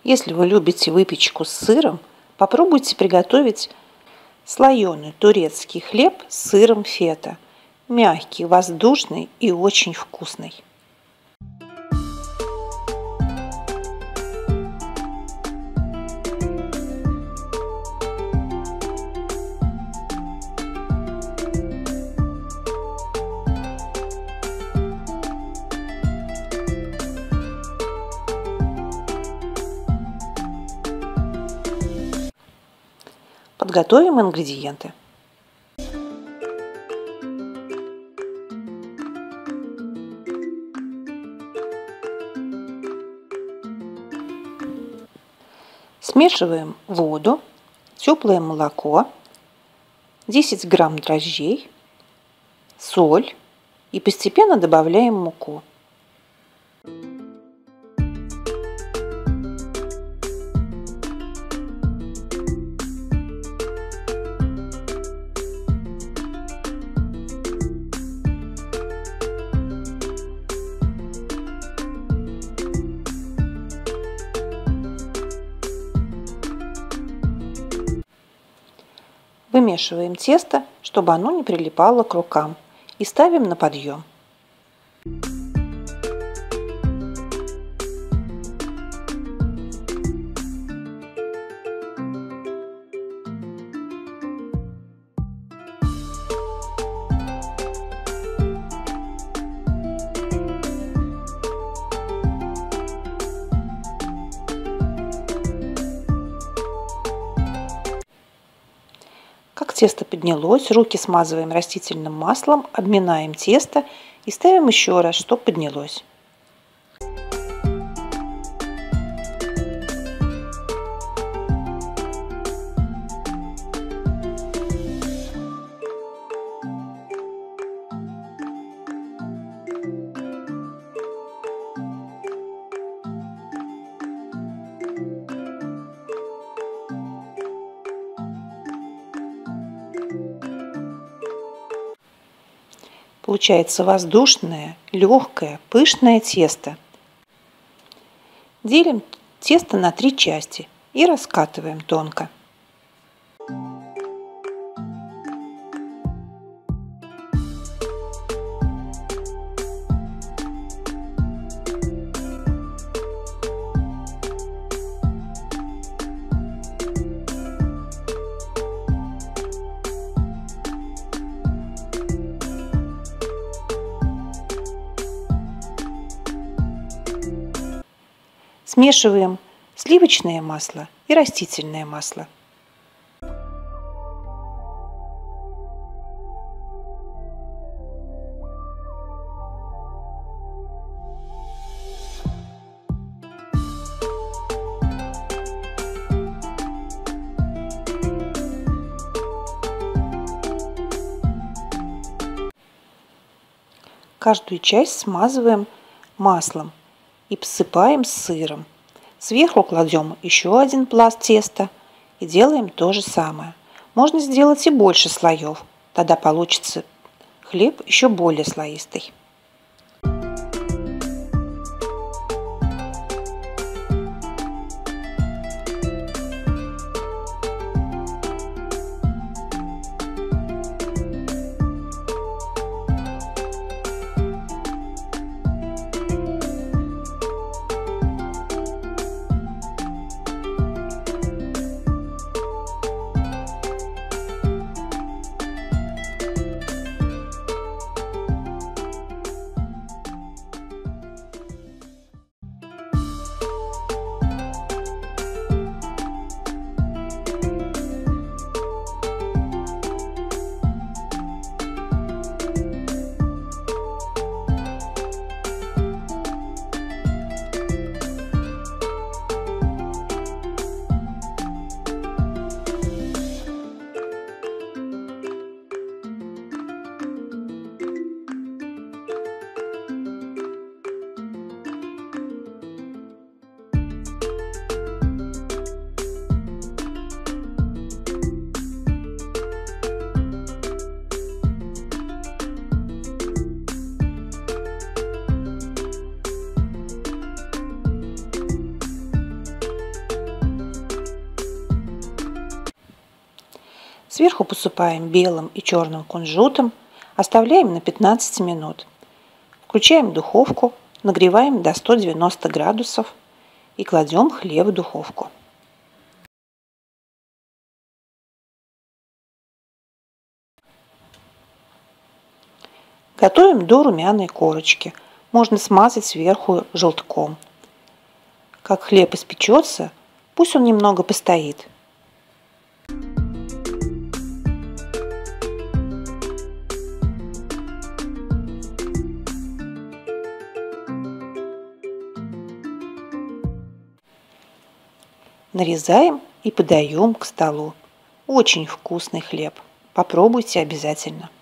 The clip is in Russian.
Если вы любите выпечку с сыром, попробуйте приготовить слоеный турецкий хлеб с сыром фета. Мягкий, воздушный и очень вкусный. Подготовим ингредиенты. Смешиваем воду, теплое молоко, 10 грамм дрожжей, соль и постепенно добавляем муку. Вымешиваем тесто, чтобы оно не прилипало к рукам, и ставим на подъем. Как тесто поднялось, руки смазываем растительным маслом, обминаем тесто и ставим еще раз, чтобы поднялось. Получается воздушное, легкое, пышное тесто. Делим тесто на 3 части и раскатываем тонко. Смешиваем сливочное масло и растительное масло. Каждую часть смазываем маслом и посыпаем сыром. Сверху кладем еще один пласт теста и делаем то же самое. Можно сделать и больше слоев, тогда получится хлеб еще более слоистый. Сверху посыпаем белым и черным кунжутом, оставляем на 15 минут. Включаем духовку, нагреваем до 190 градусов и кладем хлеб в духовку. Готовим до румяной корочки. Можно смазать сверху желтком. Как хлеб испечется, пусть он немного постоит. Нарезаем и подаем к столу. Очень вкусный хлеб. Попробуйте обязательно.